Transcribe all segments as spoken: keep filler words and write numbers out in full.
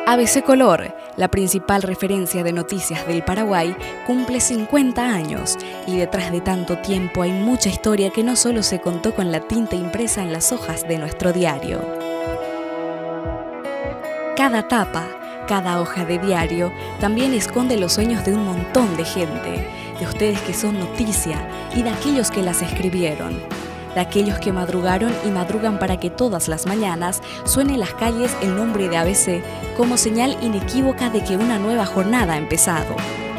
A B C Color, la principal referencia de noticias del Paraguay, cumple cincuenta años y detrás de tanto tiempo hay mucha historia que no solo se contó con la tinta impresa en las hojas de nuestro diario. Cada tapa, cada hoja de diario también esconde los sueños de un montón de gente, de ustedes que son noticia y de aquellos que las escribieron. De aquellos que madrugaron y madrugan para que todas las mañanas suene en las calles el nombre de A B C como señal inequívoca de que una nueva jornada ha empezado.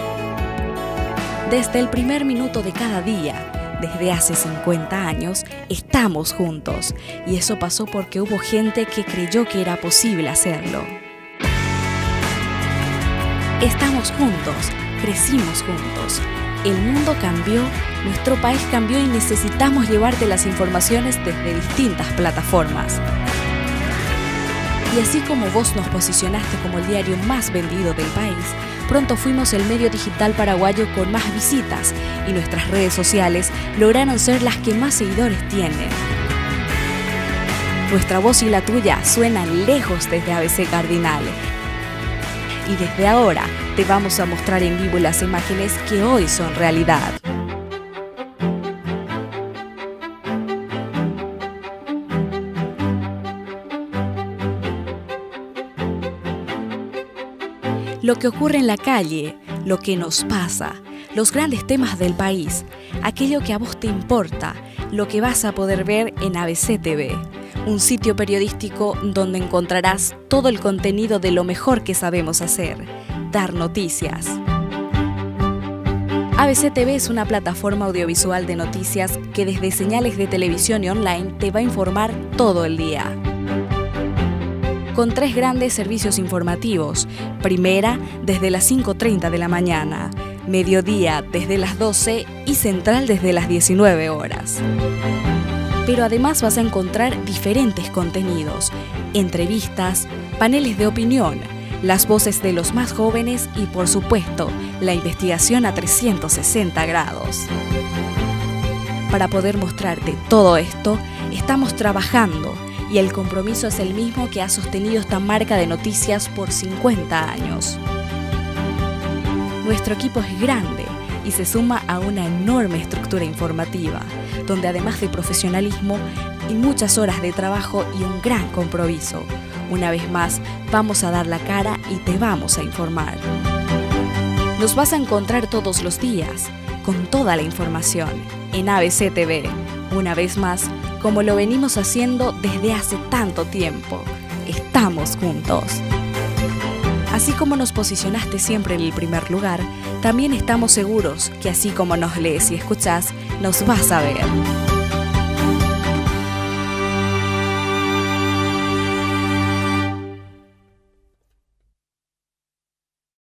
Desde el primer minuto de cada día, desde hace cincuenta años, estamos juntos, y eso pasó porque hubo gente que creyó que era posible hacerlo. Estamos juntos, crecimos juntos. El mundo cambió, nuestro país cambió y necesitamos llevarte las informaciones desde distintas plataformas. Y así como vos nos posicionaste como el diario más vendido del país, pronto fuimos el medio digital paraguayo con más visitas y nuestras redes sociales lograron ser las que más seguidores tienen. Nuestra voz y la tuya suenan lejos desde A B C Cardinal. Y desde ahora te vamos a mostrar en vivo las imágenes que hoy son realidad. Lo que ocurre en la calle, lo que nos pasa, los grandes temas del país, aquello que a vos te importa, lo que vas a poder ver en A B C T V. Un sitio periodístico donde encontrarás todo el contenido de lo mejor que sabemos hacer, dar noticias. A B C T V es una plataforma audiovisual de noticias que desde señales de televisión y online te va a informar todo el día. Con tres grandes servicios informativos. Primera, desde las cinco treinta de la mañana, mediodía desde las doce y central desde las diecinueve horas. Pero además vas a encontrar diferentes contenidos, entrevistas, paneles de opinión, las voces de los más jóvenes y, por supuesto, la investigación a trescientos sesenta grados. Para poder mostrarte todo esto, estamos trabajando y el compromiso es el mismo que ha sostenido esta marca de noticias por cincuenta años. Nuestro equipo es grande y se suma a una enorme estructura informativa, donde además de profesionalismo y muchas horas de trabajo y un gran compromiso, una vez más vamos a dar la cara y te vamos a informar. Nos vas a encontrar todos los días, con toda la información, en A B C T V, una vez más, como lo venimos haciendo desde hace tanto tiempo. Estamos juntos. Así como nos posicionaste siempre en el primer lugar, también estamos seguros que así como nos lees y escuchás, nos vas a ver.